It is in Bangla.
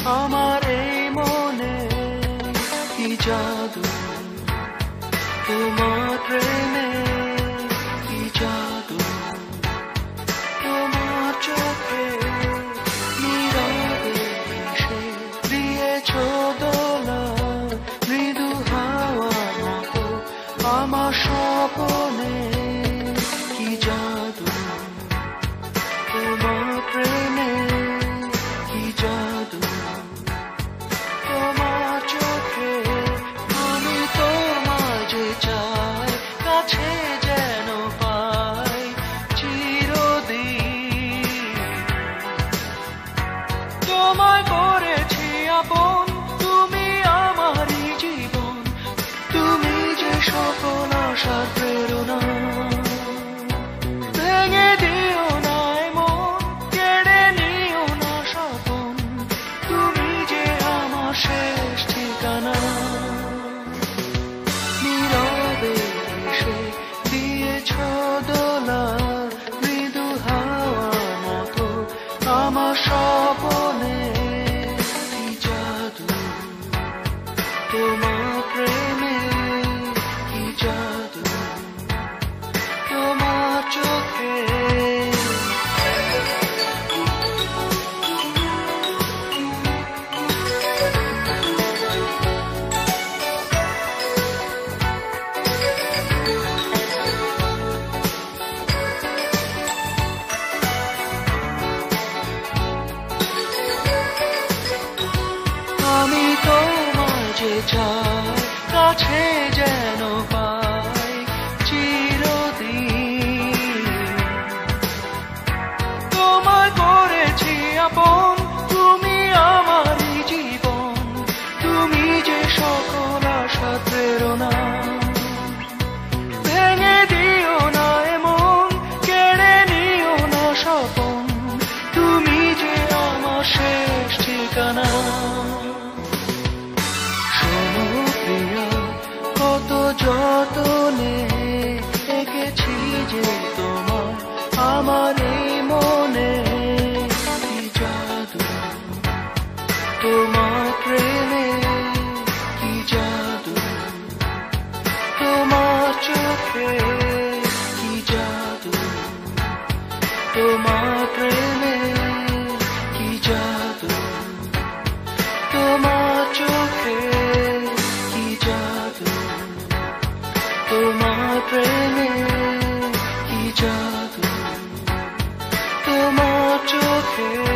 আমার এই মনে কি জাদু, তোমার প্রেমে কি জাদু, তোমার চোখে নীরবে এসে দিয়েছ দোলা মৃদু হাওয়ার মতো আমার স্বপনে কি জাদু, তোমার প্রেমে কি জাদু, তোমার চোখে আমি তোমার যে চাই কাছে যেন পাই চিরদিন। তোমায় করেছি আপন, তুমি আমারই জীবন, তুমি যে সকল আশার প্রেরণা। ভেঙে দিও না মন, কেড়ে নিও না স্বপন, তুমি যে আমার শেষ ঠিকানা। নীরবে এসে দিয়েছ দোলা মৃদু হাওয়ার মতো আমার স্বপনে কি জাদু, তোমার প্রেমে কি জাদু, তোমার চোখে। আমি তোমায় যে চাই কাছে যেন পাই চিরদিন। তোমায় করেছি আপন, তুমি আমারই জীবন, তুমি যে সকল আশা প্রেরণা। ভেঙে দিও না মন, কেড়ে নিও না স্বপন, তুমি যে আমার শেষ ঠিকানা। শোনো প্রিয়া, কত যতনে এঁকেছি যে তোমার আমার এই মনে কি জাদু, তোমার প্রেমে কি জাদু, তোমার চোখে কি জাদু, তোমার প্রেমে কি জাদু, তোমার চোখে কি জাদু, তোমার প্রেমে কি জাদু, তোমার চোখে।